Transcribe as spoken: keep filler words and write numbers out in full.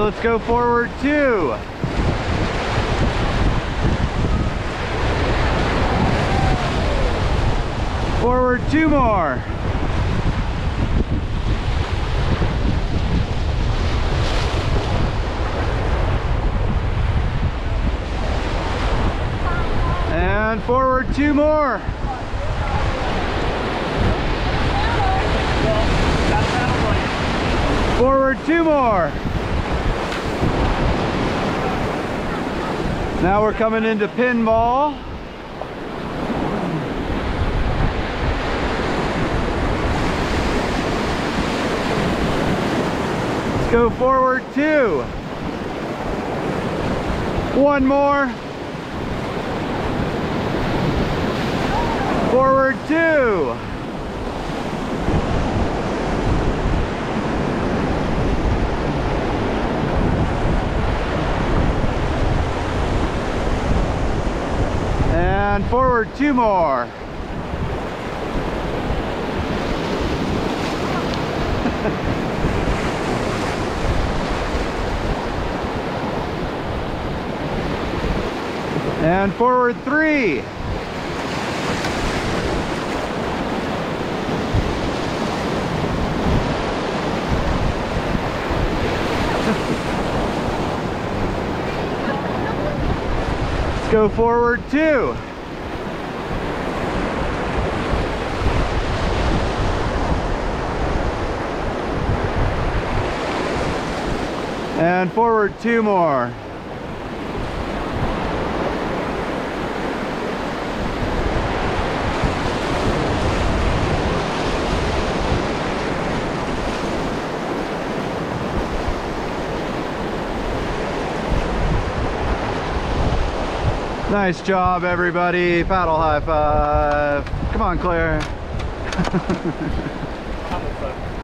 let's go forward two. Forward two more. And forward two more. Forward two more. Now we're coming into pinball. Let's go forward two. One more. Forward two. And forward two more. And forward three. Let's go forward two. And forward two more. Nice job, everybody. Paddle high five. Come on, Claire.